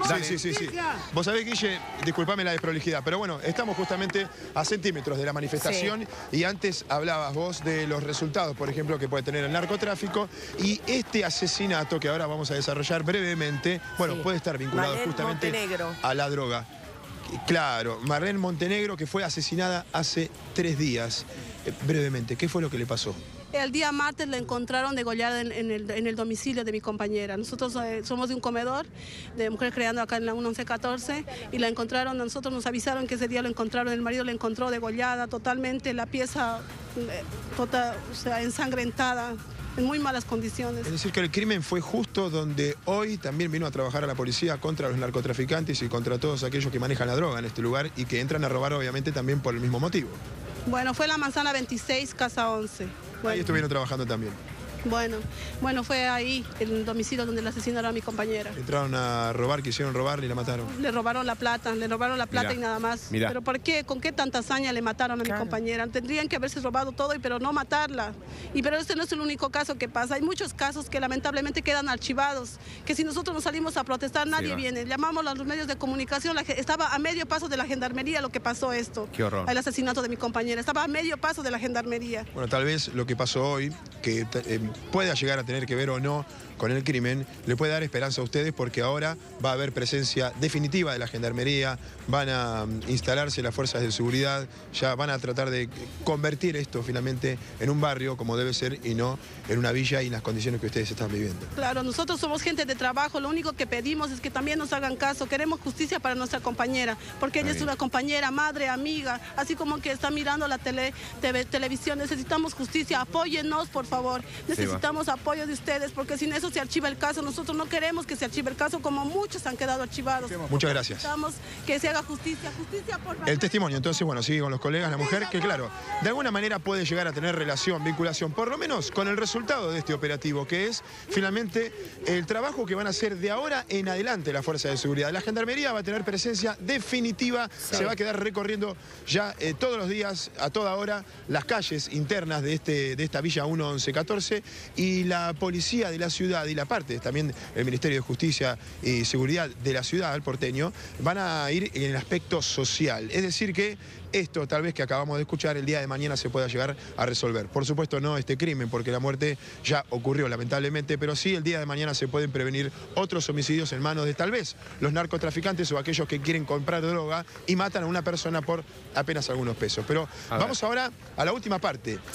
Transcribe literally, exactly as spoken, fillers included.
Sí, sí, sí, sí. Vos sabés, Guille, disculpame la desprolijidad, pero bueno, estamos justamente a centímetros de la manifestación sí. Y antes hablabas vos de los resultados, por ejemplo, que puede tener el narcotráfico y este asesinato que ahora vamos a desarrollar brevemente, bueno, sí. Puede estar vinculado Marlene justamente Montenegro. A la droga. Claro, Marlene Montenegro, que fue asesinada hace tres días. Eh, brevemente, ¿qué fue lo que le pasó? El día martes la encontraron degollada en, en, el, en el domicilio de mi compañera. Nosotros eh, somos de un comedor de mujeres creando acá en la once catorce y la encontraron, nosotros nos avisaron que ese día lo encontraron, el marido la encontró degollada totalmente, la pieza eh, total, o sea, ensangrentada, en muy malas condiciones. Es decir, que el crimen fue justo donde hoy también vino a trabajar a la policía contra los narcotraficantes y contra todos aquellos que manejan la droga en este lugar y que entran a robar obviamente también por el mismo motivo. Bueno, fue la manzana veintiséis, casa once. Bueno. Ahí estuvieron trabajando también. Bueno, bueno, fue ahí, en el domicilio donde le asesinaron a mi compañera. Entraron a robar, quisieron robarle y la mataron. Le robaron la plata, le robaron la plata Mirá, y nada más. mirá. ¿Pero por qué? ¿Con qué tanta hazaña le mataron a Claro. mi compañera? Tendrían que haberse robado todo, pero no matarla. Y pero este no es el único caso que pasa. Hay muchos casos que lamentablemente quedan archivados, que si nosotros nos salimos a protestar, nadie sí, viene. Llamamos a los medios de comunicación, la, estaba a medio paso de la gendarmería lo que pasó esto. Qué horror. El asesinato de mi compañera. Estaba a medio paso de la gendarmería. Bueno, tal vez lo que pasó hoy, que eh, pueda llegar a tener que ver o no con el crimen, le puede dar esperanza a ustedes porque ahora va a haber presencia definitiva de la gendarmería, van a um, instalarse las fuerzas de seguridad, ya van a tratar de convertir esto finalmente en un barrio como debe ser y no en una villa y en las condiciones que ustedes están viviendo. Claro, nosotros somos gente de trabajo, lo único que pedimos es que también nos hagan caso, queremos justicia para nuestra compañera, porque ella es una compañera, madre, amiga, así como que está mirando la tele, TV, televisión, necesitamos justicia, apóyennos por favor, necesitamos sí, apoyo de ustedes, porque sin eso se archiva el caso, nosotros no queremos que se archive el caso como muchos han quedado archivados. Muchas gracias. Necesitamos que se haga justicia, justicia por favor. El testimonio, entonces, bueno, sigue con los colegas, la mujer, que claro, de alguna manera puede llegar a tener relación, vinculación, por lo menos con el resultado de este operativo, que es finalmente el trabajo que van a hacer de ahora en adelante la Fuerza de Seguridad. La Gendarmería va a tener presencia definitiva, sí. Se va a quedar recorriendo ya eh, todos los días, a toda hora, las calles internas de, este, de esta Villa once catorce y la policía de la ciudad y la parte también el Ministerio de Justicia y Seguridad de la ciudad, el porteño, van a ir en el aspecto social. Es decir que esto tal vez que acabamos de escuchar el día de mañana se pueda llegar a resolver. Por supuesto no este crimen porque la muerte ya ocurrió lamentablemente, pero sí el día de mañana se pueden prevenir otros homicidios en manos de tal vez los narcotraficantes o aquellos que quieren comprar droga y matan a una persona por apenas algunos pesos. Pero vamos ahora a la última parte.